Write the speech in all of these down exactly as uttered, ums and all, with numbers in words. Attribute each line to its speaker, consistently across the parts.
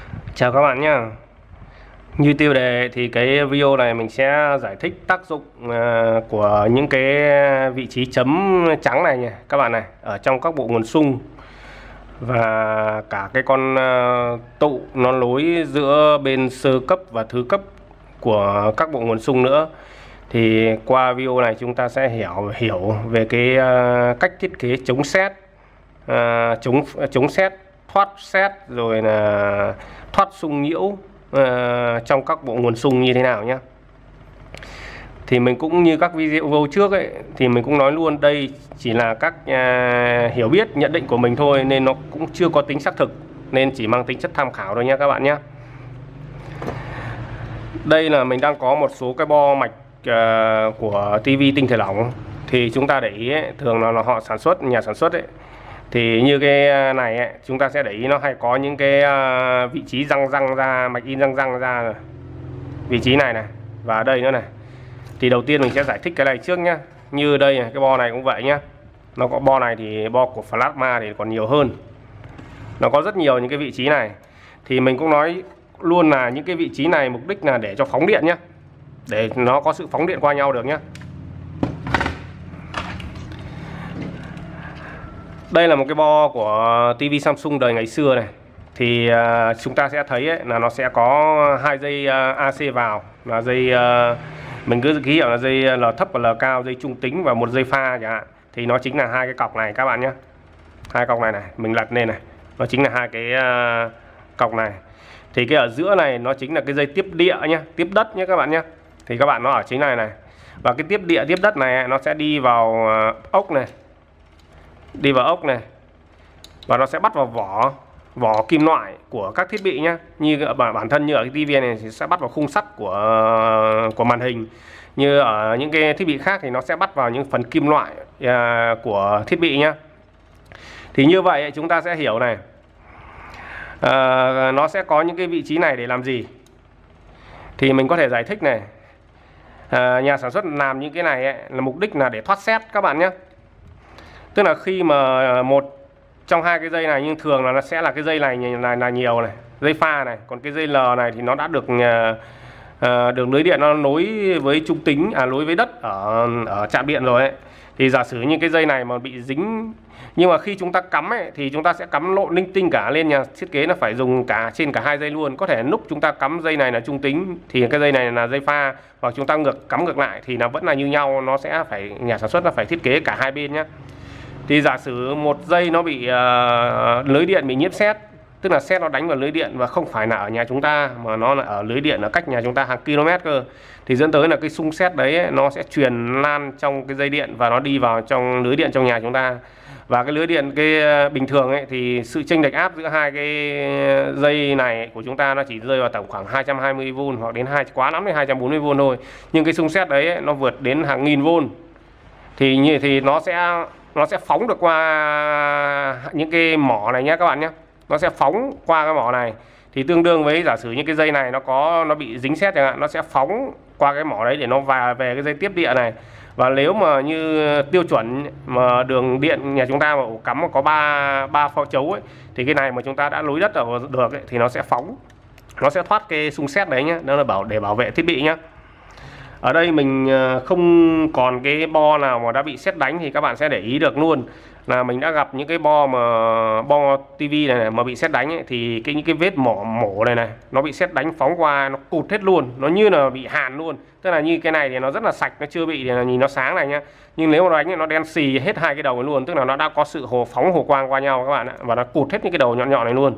Speaker 1: Chào các bạn nhé. Như tiêu đề thì cái video này mình sẽ giải thích tác dụng uh, của những cái vị trí chấm trắng này nha các bạn này, ở trong các bộ nguồn xung và cả cái con uh, tụ nó nối giữa bên sơ cấp và thứ cấp của các bộ nguồn xung nữa. Thì qua video này chúng ta sẽ hiểu hiểu về cái uh, cách thiết kế chống sét, uh, chống chống sét, thoát sét, rồi là thoát xung nhiễu uh, trong các bộ nguồn xung như thế nào nhé. Thì mình cũng như các video trước ấy, thì mình cũng nói luôn đây chỉ là các uh, hiểu biết nhận định của mình thôi, nên nó cũng chưa có tính xác thực, nên chỉ mang tính chất tham khảo thôi nha các bạn nhé. Đây là mình đang có một số cái bo mạch uh, của tivi tinh thể lỏng. Thì chúng ta để ý ấy, thường là, là họ sản xuất, nhà sản xuất ấy, thì như cái này ấy, chúng ta sẽ để ý nó hay có những cái uh, vị trí răng răng ra, mạch in răng răng ra rồi. Vị trí này này và đây nữa này. Thì đầu tiên mình sẽ giải thích cái này trước nhá. Như đây này, cái bo này cũng vậy nhá. Nó có bo này thì bo của plasma thì còn nhiều hơn. Nó có rất nhiều những cái vị trí này. Thì mình cũng nói luôn là những cái vị trí này mục đích là để cho phóng điện nhá, để nó có sự phóng điện qua nhau được nhá. Đây là một cái bo của tivi Samsung đời ngày xưa này. Thì uh, chúng ta sẽ thấy ấy, là nó sẽ có hai dây uh, a xê vào, là dây uh, mình cứ ký hiệu là dây L thấp và L cao, dây trung tính và một dây pha chẳng hạn. Thì nó chính là hai cái cọc này các bạn nhé. Hai cọc này này, mình lật lên này, nó chính là hai cái uh, cọc này. Thì cái ở giữa này nó chính là cái dây tiếp địa nhé, tiếp đất nhé các bạn nhé. Thì các bạn nó ở chính này này. Và cái tiếp địa, tiếp đất này nó sẽ đi vào uh, ốc này, đi vào ốc này, và nó sẽ bắt vào vỏ vỏ kim loại của các thiết bị nhé. Như bản thân như ở cái tivi này thì sẽ bắt vào khung sắt của của màn hình. Như ở những cái thiết bị khác thì nó sẽ bắt vào những phần kim loại uh, của thiết bị nhé. Thì như vậy chúng ta sẽ hiểu này, uh, nó sẽ có những cái vị trí này để làm gì. Thì mình có thể giải thích này, uh, nhà sản xuất làm những cái này ấy, là mục đích là để thoát sét các bạn nhé. Tức là khi mà một trong hai cái dây này, nhưng thường là nó sẽ là cái dây này là, là nhiều này, dây pha này, còn cái dây L này thì nó đã được uh, đường lưới điện nó nối với trung tính, à nối với đất ở ở trạm điện rồi ấy. Thì giả sử như cái dây này mà bị dính, nhưng mà khi chúng ta cắm ấy thì chúng ta sẽ cắm lộn linh tinh cả lên, nhà thiết kế nó phải dùng cả trên cả hai dây luôn. Có thể lúc chúng ta cắm dây này là trung tính thì cái dây này là dây pha, hoặc chúng ta ngược cắm ngược lại thì nó vẫn là như nhau, nó sẽ phải, nhà sản xuất nó phải thiết kế cả hai bên nhé. Thì giả sử một dây nó bị uh, lưới điện bị nhiễm sét, tức là sét nó đánh vào lưới điện và không phải là ở nhà chúng ta mà nó là ở lưới điện ở cách nhà chúng ta hàng km cơ, thì dẫn tới là cái xung sét đấy ấy, nó sẽ truyền lan trong cái dây điện và nó đi vào trong lưới điện trong nhà chúng ta. Và cái lưới điện cái bình thường ấy thì sự chênh lệch áp giữa hai cái dây này của chúng ta nó chỉ rơi vào tầm khoảng hai trăm hai mươi vôn hoặc đến hai quá lắm thì hai trăm bốn mươi vôn thôi. Nhưng cái xung sét đấy ấy, nó vượt đến hàng nghìn vôn. Thì như thì nó sẽ nó sẽ phóng được qua những cái mỏ này nhé các bạn nhé. Nó sẽ phóng qua cái mỏ này, thì tương đương với giả sử những cái dây này nó có nó bị dính sét chẳng hạn, nó sẽ phóng qua cái mỏ đấy để nó vào về cái dây tiếp địa này. Và nếu mà như tiêu chuẩn mà đường điện nhà chúng ta mà ổ cắm mà có ba ba phao chấu ấy, thì cái này mà chúng ta đã nối đất ở được ấy, thì nó sẽ phóng, nó sẽ thoát cái xung sét đấy nhé. Đó là bảo để bảo vệ thiết bị nhé. Ở đây mình không còn cái bo nào mà đã bị sét đánh thì các bạn sẽ để ý được luôn là mình đã gặp những cái bo mà bo tivi này, này mà bị sét đánh ấy, thì cái những cái vết mỏ mổ này này nó bị sét đánh phóng qua, nó cụt hết luôn, nó như là bị hàn luôn. Tức là như cái này thì nó rất là sạch, nó chưa bị, thì là nhìn nó sáng này nhá. Nhưng nếu mà nó đánh thì nó đen xì hết hai cái đầu luôn, tức là nó đã có sự hồ phóng hồ quang qua nhau các bạn ạ, và nó cụt hết những cái đầu nhọn nhọn này luôn.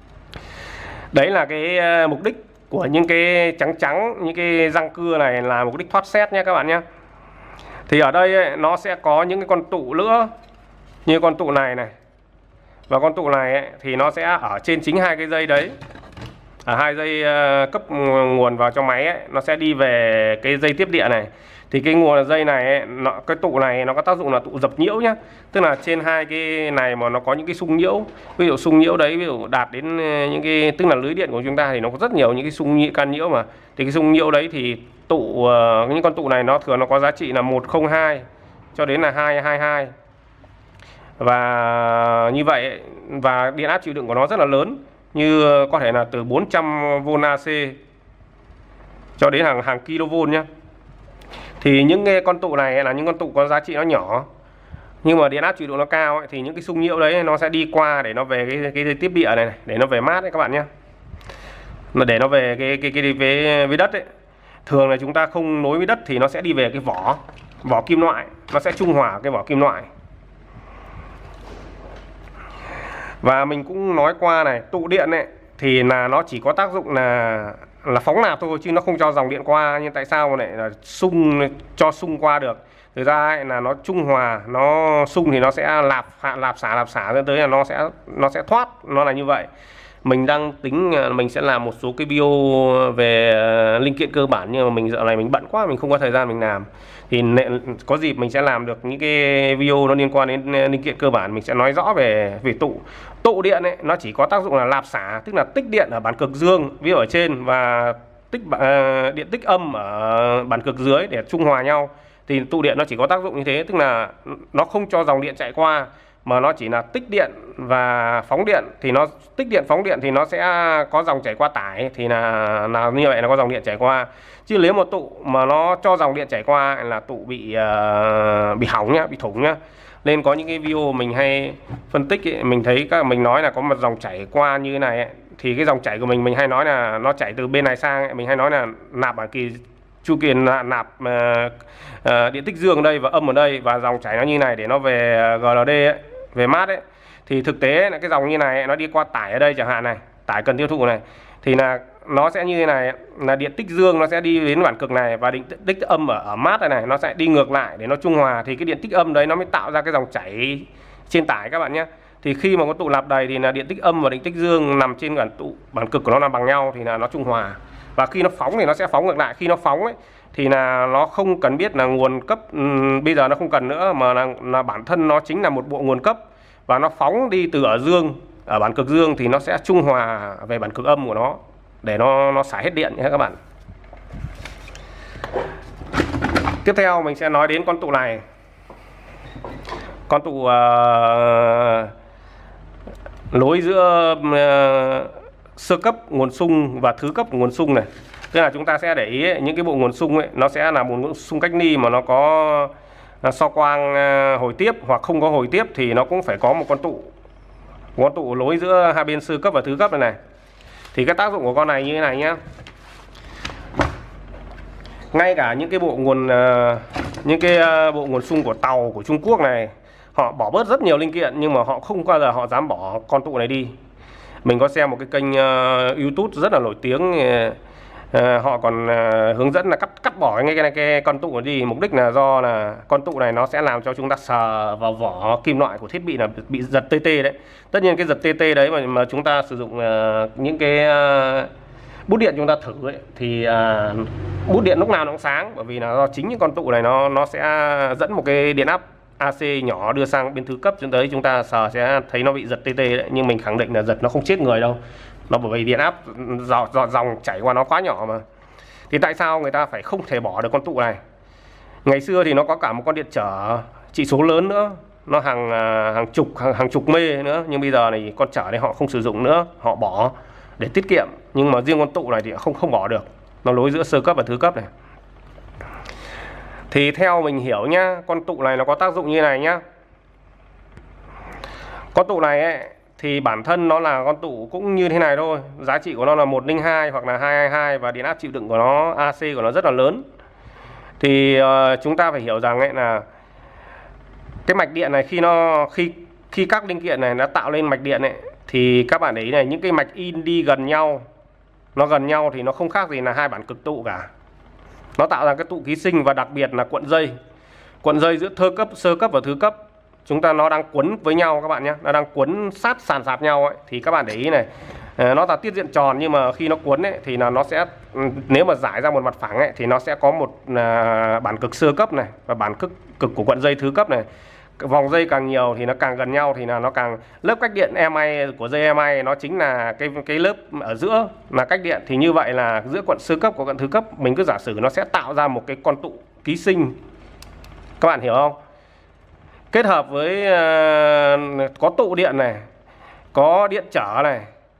Speaker 1: Đấy là cái mục đích của những cái trắng trắng, những cái răng cưa này là mục đích thoát sét nhé các bạn nhé. Thì ở đây ấy, nó sẽ có những cái con tụ nữa, như con tụ này này và con tụ này ấy, thì nó sẽ ở trên chính hai cái dây đấy, ở hai dây uh, cấp nguồn vào trong máy ấy, nó sẽ đi về cái dây tiếp địa này. Thì cái nguồn dây này ấy, nó, cái tụ này nó có tác dụng là tụ dập nhiễu nhá. Tức là trên hai cái này mà nó có những cái xung nhiễu, ví dụ xung nhiễu đấy ví dụ đạt đến những cái, tức là lưới điện của chúng ta thì nó có rất nhiều những cái xung nhiễu can nhiễu mà. Thì cái xung nhiễu đấy thì tụ uh, những con tụ này nó thường nó có giá trị là một không hai cho đến là hai hai hai. Và như vậy, và điện áp chịu đựng của nó rất là lớn. như có thể là từ bốn trăm vôn a xê cho đến hàng hàng kV nhé. Thì những cái con tụ này là những con tụ có giá trị nó nhỏ, nhưng mà điện áp chịu đựng nó cao ấy, thì những cái xung nhiễu đấy nó sẽ đi qua để nó về cái cái, cái tiếp địa này, này để nó về mát đấy các bạn nhé. Mà để nó về cái cái cái với với đất ấy. Thường là chúng ta không nối với đất thì nó sẽ đi về cái vỏ vỏ kim loại, nó sẽ trung hòa cái vỏ kim loại. Và mình cũng nói qua này, tụ điện ấy thì là nó chỉ có tác dụng là là phóng nạp thôi, chứ nó không cho dòng điện qua. Nhưng tại sao lại là xung cho xung qua được? Thực ra ấy là nó trung hòa, nó xung thì nó sẽ lạp lạp xả lạp xả dẫn tới là nó sẽ nó sẽ thoát, nó là như vậy. Mình đang tính mình sẽ làm một số cái video về linh kiện cơ bản, nhưng mà mình dạo này mình bận quá, mình không có thời gian mình làm. Thì có dịp mình sẽ làm được những cái video nó liên quan đến linh kiện cơ bản, mình sẽ nói rõ về về tụ. Tụ điện ấy nó chỉ có tác dụng là lạp xả, tức là tích điện ở bản cực dương, ví dụ ở trên, và tích uh, điện tích âm ở bản cực dưới để trung hòa nhau. Thì tụ điện nó chỉ có tác dụng như thế, tức là nó không cho dòng điện chạy qua, mà nó chỉ là tích điện và phóng điện. Thì nó tích điện phóng điện thì nó sẽ có dòng chảy qua tải, thì là, là như vậy là có dòng điện chảy qua. Chứ nếu một tụ mà nó cho dòng điện chảy qua là tụ bị uh, bị hỏng nhá, bị thủng nhá. Nên có những cái video mình hay phân tích ấy, mình thấy các mình nói là có một dòng chảy qua như thế này ấy, thì cái dòng chảy của mình mình hay nói là nó chảy từ bên này sang ấy, mình hay nói là nạp bản kỳ chu kỳ nạp uh, uh, điện tích dương ở đây và âm ở đây, và dòng chảy nó như này để nó về giê lờ đê ấy, về mát ấy. Thì thực tế là cái dòng như này ấy, nó đi qua tải ở đây chẳng hạn này, tải cần tiêu thụ này, thì là nó sẽ như thế này, là điện tích dương nó sẽ đi đến bản cực này, và điện tích âm ở, ở mát này này nó sẽ đi ngược lại để nó trung hòa. Thì cái điện tích âm đấy nó mới tạo ra cái dòng chảy trên tải các bạn nhé. Thì khi mà có tụ lạp đầy thì là điện tích âm và điện tích dương nằm trên bản tụ bản cực của nó là bằng nhau, thì là nó trung hòa. Và khi nó phóng thì nó sẽ phóng ngược lại. Khi nó phóng ấy thì là nó không cần biết là nguồn cấp, um, bây giờ nó không cần nữa, mà là, là bản thân nó chính là một bộ nguồn cấp, và nó phóng đi từ ở dương, ở bản cực dương thì nó sẽ trung hòa về bản cực âm của nó để nó nó xả hết điện nhé các bạn. Tiếp theo mình sẽ nói đến con tụ này. Con tụ uh, nối giữa uh, sơ cấp nguồn xung và thứ cấp nguồn xung này. Tức là chúng ta sẽ để ý ấy, những cái bộ nguồn xung ấy nó sẽ là một nguồn xung cách ly mà nó có so quang uh, hồi tiếp, hoặc không có hồi tiếp thì nó cũng phải có một con tụ con tụ nối giữa hai bên sơ cấp và thứ cấp này này. Thì cái tác dụng của con này như thế này nhá. Ngay cả những cái bộ nguồn uh, những cái uh, bộ nguồn xung của tàu của Trung Quốc này, họ bỏ bớt rất nhiều linh kiện, nhưng mà họ không bao giờ họ dám bỏ con tụ này đi. Mình có xem một cái kênh uh, YouTube rất là nổi tiếng, uh, uh, họ còn uh, hướng dẫn là cắt cắt bỏ ngay cái, cái con tụ này đi. Mục đích là do là con tụ này nó sẽ làm cho chúng ta sờ vào vỏ kim loại của thiết bị là bị giật tê tê đấy. Tất nhiên cái giật tê tê đấy mà, mà chúng ta sử dụng uh, những cái uh, bút điện chúng ta thử ấy, thì uh, bút điện lúc nào nó cũng sáng, bởi vì là do chính những con tụ này nó nó sẽ dẫn một cái điện áp a xê nhỏ đưa sang bên thứ cấp, cho tới chúng ta sờ sẽ thấy nó bị giật tê tê đấy. Nhưng mình khẳng định là giật nó không chết người đâu, nó bởi vì điện áp dòng, dòng, dòng chảy qua nó quá nhỏ mà. Thì tại sao người ta phải không thể bỏ được con tụ này? Ngày xưa thì nó có cả một con điện trở trị số lớn nữa, nó hàng hàng chục hàng, hàng chục mê nữa, nhưng bây giờ này con trở này họ không sử dụng nữa, họ bỏ để tiết kiệm. Nhưng mà riêng con tụ này thì không không bỏ được, nó nối giữa sơ cấp và thứ cấp này. Thì theo mình hiểu nhá, con tụ này nó có tác dụng như này nhá. Con tụ này ấy, thì bản thân nó là con tụ cũng như thế này thôi, giá trị của nó là một không hai hoặc là hai hai hai, và điện áp chịu đựng của nó a xê của nó rất là lớn. Thì uh, chúng ta phải hiểu rằng ấy là cái mạch điện này khi nó khi khi các linh kiện này nó tạo lên mạch điện ấy, thì các bạn để ý này, những cái mạch in đi gần nhau, nó gần nhau thì nó không khác gì là hai bản cực tụ cả. Nó tạo ra cái tụ ký sinh, và đặc biệt là cuộn dây cuộn dây giữa thơ cấp, sơ cấp và thứ cấp, chúng ta nó đang quấn với nhau các bạn nhé, nó đang quấn sát sàn sạp nhau ấy. Thì các bạn để ý này, nó là tiết diện tròn, nhưng mà khi nó quấn ấy thì là nó sẽ, nếu mà giải ra một mặt phẳng ấy thì nó sẽ có một à, bản cực sơ cấp này và bản cực cực của cuộn dây thứ cấp này. Vòng dây càng nhiều thì nó càng gần nhau, thì là nó càng lớp cách điện em i của dây em i nó chính là cái cái lớp ở giữa là cách điện. Thì như vậy là giữa cuộn sơ cấp của cuộn thứ cấp, mình cứ giả sử nó sẽ tạo ra một cái con tụ ký sinh, các bạn hiểu không? Kết hợp với uh, có tụ điện này, có điện trở này,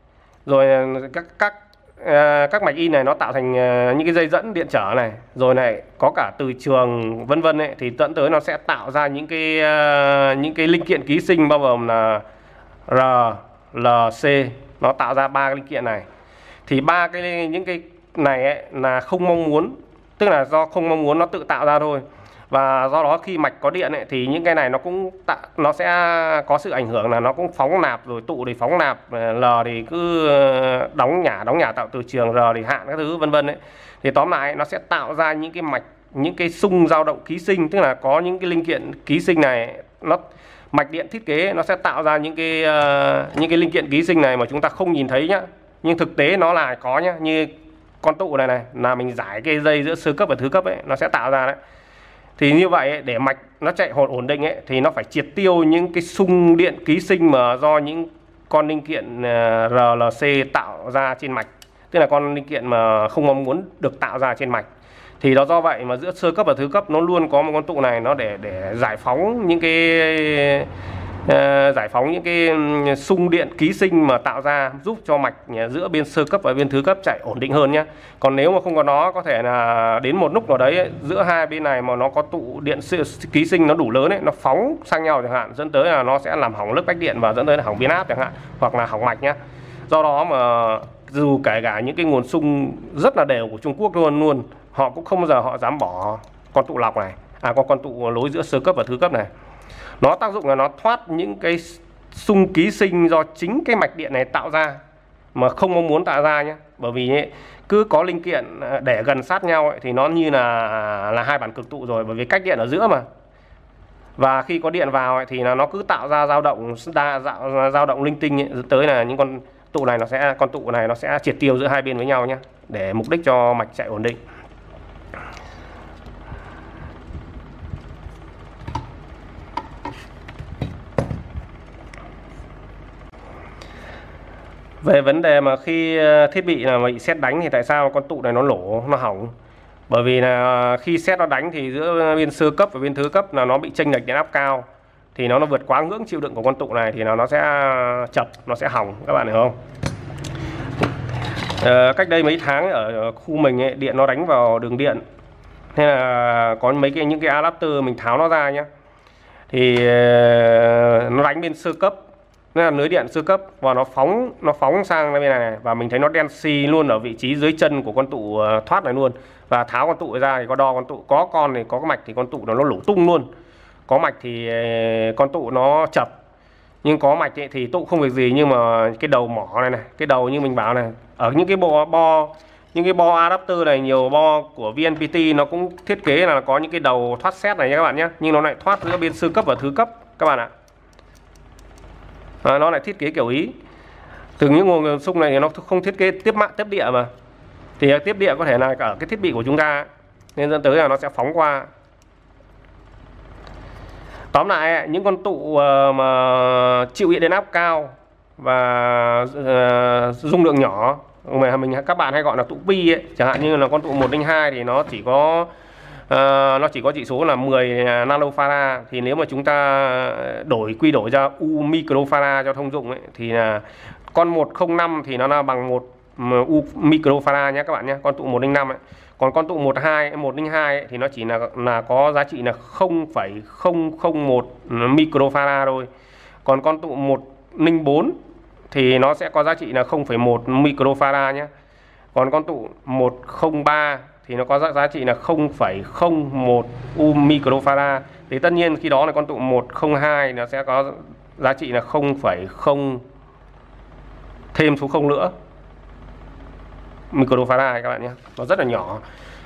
Speaker 1: rồi các các uh, các mạch in này nó tạo thành uh, những cái dây dẫn điện trở này, rồi này có cả từ trường vân vân ấy, thì dẫn tới nó sẽ tạo ra những cái uh, những cái linh kiện ký sinh bao gồm là R, L, C, nó tạo ra ba cái linh kiện này. Thì ba cái những cái này ấy, là không mong muốn, tức là do không mong muốn nó tự tạo ra thôi. Và do đó khi mạch có điện ấy, thì những cái này nó cũng tạo, nó sẽ có sự ảnh hưởng là nó cũng phóng nạp, rồi tụ thì phóng nạp, L thì cứ đóng nhả đóng nhả tạo từ trường, R thì hạn các thứ vân vân ấy. Thì tóm lại nó sẽ tạo ra những cái mạch, những cái xung dao động ký sinh, tức là có những cái linh kiện ký sinh này, nó mạch điện thiết kế nó sẽ tạo ra những cái uh, những cái linh kiện ký sinh này mà chúng ta không nhìn thấy nhá, nhưng thực tế nó là có nhá. Như con tụ này này là mình giải cái dây giữa sơ cấp và thứ cấp ấy, nó sẽ tạo ra đấy. Thì như vậy ấy, để mạch nó chạy ổn ổn định ấy, thì nó phải triệt tiêu những cái xung điện ký sinh mà do những con linh kiện uh, R, L, C tạo ra trên mạch, tức là con linh kiện mà không mong muốn được tạo ra trên mạch. Thì đó do vậy mà giữa sơ cấp và thứ cấp nó luôn có một con tụ này, nó để để giải phóng những cái uh, giải phóng những cái xung điện ký sinh mà tạo ra, giúp cho mạch giữa bên sơ cấp và bên thứ cấp chạy ổn định hơn nhé. Còn nếu mà không có nó, có thể là đến một lúc nào đấy giữa hai bên này mà nó có tụ điện ký sinh nó đủ lớn ấy, nó phóng sang nhau chẳng hạn, dẫn tới là nó sẽ làm hỏng lớp cách điện và dẫn tới là hỏng biến áp chẳng hạn, hoặc là hỏng mạch nhé. Do đó mà dù kể cả những cái nguồn xung rất là đều của Trung Quốc luôn luôn, họ cũng không bao giờ họ dám bỏ con tụ lọc này, à con con tụ lối giữa sơ cấp và thứ cấp này. Nó tác dụng là nó thoát những cái xung ký sinh do chính cái mạch điện này tạo ra mà không mong muốn tạo ra nhé. Bởi vì ấy, cứ có linh kiện để gần sát nhau ấy, thì nó như là là hai bản cực tụ rồi, bởi vì cách điện ở giữa mà. Và khi có điện vào ấy, thì là nó cứ tạo ra dao động đa dao dao động linh tinh ấy, tới là những con tụ này nó sẽ con tụ này nó sẽ triệt tiêu giữa hai bên với nhau nhé, để mục đích cho mạch chạy ổn định. Về vấn đề mà khi thiết bị là bị sét đánh thì tại sao con tụ này nó nổ, nó hỏng? Bởi vì là khi sét nó đánh thì giữa bên sơ cấp và bên thứ cấp là nó bị chênh lệch điện áp cao, thì nó nó vượt quá ngưỡng chịu đựng của con tụ này thì nó nó sẽ chập, nó sẽ hỏng, các bạn hiểu không? À, cách đây mấy tháng ở khu mình ấy, điện nó đánh vào đường điện, thế là có mấy cái những cái adapter mình tháo nó ra nhá, thì nó đánh bên sơ cấp, nên là lưới điện sơ cấp, và nó phóng nó phóng sang bên này, này và mình thấy nó đen xì luôn ở vị trí dưới chân của con tụ thoát này luôn. Và tháo con tụ ra thì có đo con tụ, có con thì có cái mạch thì con tụ nó nó nổ tung luôn, có mạch thì con tụ nó chập, nhưng có mạch ấy thì tụ không việc gì. Nhưng mà cái đầu mỏ này này, cái đầu như mình bảo này, ở những cái bo bo những cái bo adapter này, nhiều bo của vê en pê tê nó cũng thiết kế là có những cái đầu thoát sét này nha các bạn nhé, nhưng nó lại thoát giữa bên sơ cấp và thứ cấp các bạn ạ. À, nó lại thiết kế kiểu Ý. Từ những nguồn xung này thì nó không thiết kế tiếp mạng tiếp địa mà, thì tiếp địa có thể là ở cái thiết bị của chúng ta, nên dẫn tới là nó sẽ phóng qua. Tóm lại những con tụ mà chịu điện áp cao và uh, dung lượng nhỏ mà mình các bạn hay gọi là tụ pi ấy, chẳng hạn như là con tụ một không hai thì nó chỉ có uh, nó chỉ có chỉ số là mười nanofarad, thì nếu mà chúng ta đổi quy đổi ra U microfarad cho thông dụng ấy, thì là con một không năm thì nó là bằng một U microfarad nhé các bạn nhé, con tụ một không năm ấy. Còn con tụ một hai một không hai ấy, thì nó chỉ là là có giá trị là không phẩy không không một microfarad thôi. Còn con tụ một không bốn thì nó sẽ có giá trị là không phẩy một microfarad nhé. Còn con tụ một không ba thì nó có giá trị là không phẩy không một U microfarad. Thì tất nhiên khi đó là con tụ một không hai nó sẽ có giá trị là không phẩy không thêm số không nữa microfarad các bạn nhé, nó rất là nhỏ.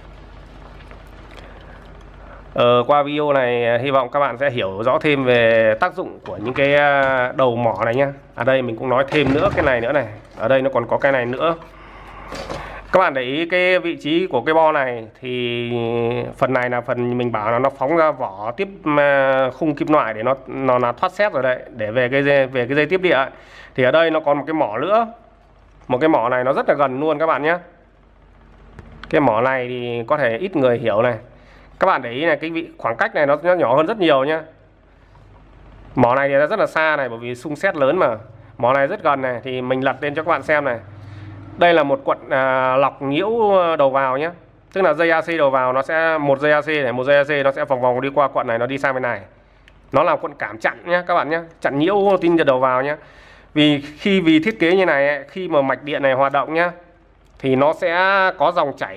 Speaker 1: Ờ, qua video này hy vọng các bạn sẽ hiểu rõ thêm về tác dụng của những cái đầu mỏ này nhé. Ở đây mình cũng nói thêm nữa cái này nữa này, ở đây nó còn có cái này nữa. Các bạn để ý cái vị trí của cái bo này, thì phần này là phần mình bảo là nó phóng ra vỏ tiếp khung kim loại để nó nó là thoát sét rồi đấy, để về cái dây, về cái dây tiếp địa. Thì ở đây nó còn một cái mỏ nữa, một cái mỏ này nó rất là gần luôn các bạn nhé. Cái mỏ này thì có thể ít người hiểu này, các bạn để ý này, cái vị khoảng cách này nó, nó nhỏ hơn rất nhiều nhá. Mỏ này thì nó rất là xa này, bởi vì xung sét lớn mà. Mỏ này rất gần này, thì mình lật lên cho các bạn xem này. Đây là một cuộn à, lọc nhiễu đầu vào nhé. Tức là dây a xê đầu vào nó sẽ một dây a xê này, một dây a xê nó sẽ vòng vòng đi qua cuộn này, nó đi sang bên này. Nó là cuộn cảm chặn nhé các bạn nhé, chặn nhiễu tin nhiệt đầu vào nhé. Vì khi vì thiết kế như này, khi mà mạch điện này hoạt động nhé, thì nó sẽ có dòng chảy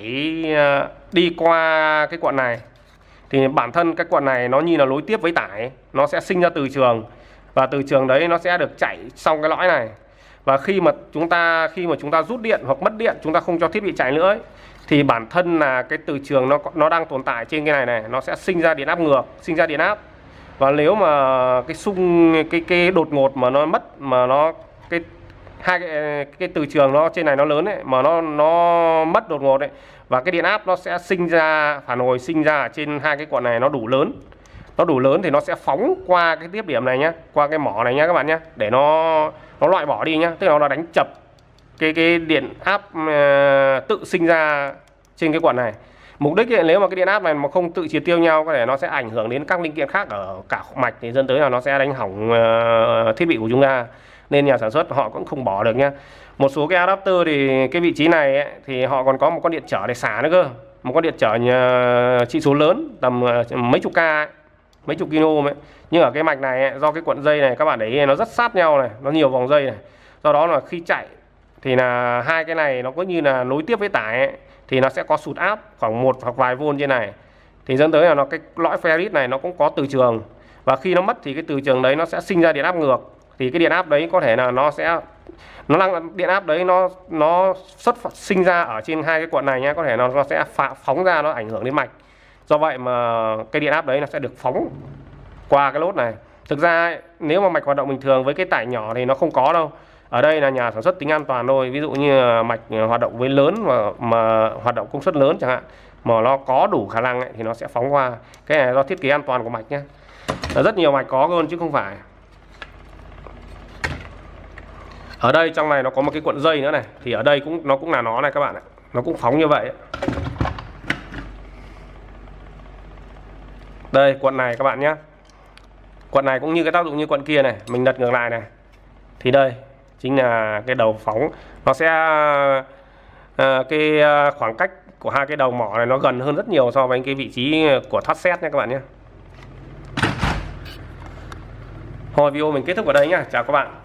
Speaker 1: đi qua cái cuộn này. Thì bản thân cái cuộn này nó như là nối tiếp với tải, nó sẽ sinh ra từ trường, và từ trường đấy nó sẽ được chạy xong cái lõi này. Và khi mà chúng ta khi mà chúng ta rút điện hoặc mất điện, chúng ta không cho thiết bị chạy nữa ấy, thì bản thân là cái từ trường nó nó đang tồn tại trên cái này này, nó sẽ sinh ra điện áp ngược, sinh ra điện áp. Và nếu mà cái xung cái cái đột ngột mà nó mất, mà nó cái hai cái, cái từ trường nó trên này nó lớn ấy, mà nó nó mất đột ngột ấy, và cái điện áp nó sẽ sinh ra, phản hồi sinh ra ở trên hai cái cuộn này nó đủ lớn. Nó đủ lớn thì nó sẽ phóng qua cái tiếp điểm này nhá, qua cái mỏ này nhá các bạn nhá, để nó nó loại bỏ đi nhá, tức là nó đánh chập cái cái điện áp uh, tự sinh ra trên cái cuộn này. Mục đích ấy, nếu mà cái điện áp này mà không tự triệt tiêu nhau, có thể nó sẽ ảnh hưởng đến các linh kiện khác ở cả mạch, thì dẫn tới là nó sẽ đánh hỏng uh, thiết bị của chúng ta. Nên nhà sản xuất họ cũng không bỏ được nhá. Một số cái adapter thì cái vị trí này ấy, thì họ còn có một con điện trở để xả nữa cơ, một con điện trở nhà, trị số lớn tầm uh, mấy chục k ấy, mấy chục kilo ấy. Nhưng ở cái mạch này ấy, do cái cuộn dây này các bạn để ý nó rất sát nhau này, nó nhiều vòng dây này, do đó là khi chạy thì là hai cái này nó có như là nối tiếp với tải ấy, thì nó sẽ có sụt áp khoảng một hoặc vài vôn trên này, thì dẫn tới là nó cái lõi ferrit này nó cũng có từ trường, và khi nó mất thì cái từ trường đấy nó sẽ sinh ra điện áp ngược. Thì cái điện áp đấy có thể là nó sẽ nó đang điện áp đấy nó nó xuất sinh ra ở trên hai cái cuộn này nhá, có thể nó nó sẽ phá, phóng ra, nó ảnh hưởng đến mạch. Do vậy mà cái điện áp đấy nó sẽ được phóng qua cái lốt này. Thực ra ấy, nếu mà mạch hoạt động bình thường với cái tải nhỏ thì nó không có đâu. Ở đây là nhà sản xuất tính an toàn thôi. Ví dụ như mạch hoạt động với lớn mà, mà hoạt động công suất lớn chẳng hạn, mà nó có đủ khả năng ấy, thì nó sẽ phóng qua. Cái này là do thiết kế an toàn của mạch nhé. Rất nhiều mạch có hơn chứ không phải. Ở đây trong này nó có một cái cuộn dây nữa này, thì ở đây cũng nó cũng là nó này các bạn ạ, nó cũng phóng như vậy. Đây cuộn này các bạn nhé, cuộn này cũng như cái tác dụng như cuộn kia này, mình lật ngược lại này, thì đây chính là cái đầu phóng. Nó sẽ uh, cái khoảng cách của hai cái đầu mỏ này nó gần hơn rất nhiều so với cái vị trí của thoát sét nha các bạn nhé. Thôi video mình kết thúc ở đây nhá, chào các bạn.